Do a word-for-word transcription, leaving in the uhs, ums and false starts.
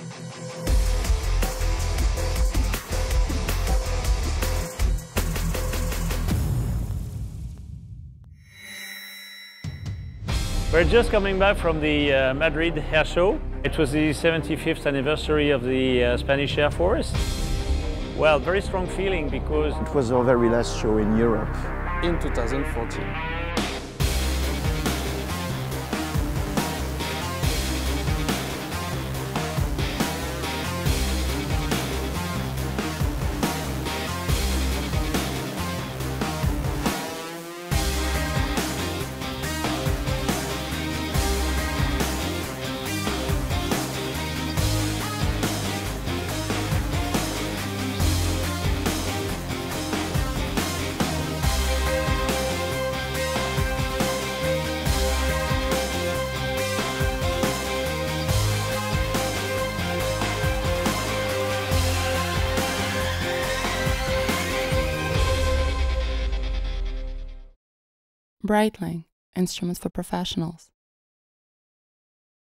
We're just coming back from the uh, Madrid Air Show. It was the seventy-fifth anniversary of the uh, Spanish Air Force. Well, very strong feeling because it was our very last show in Europe. In two thousand fourteen. Breitling, instruments for professionals.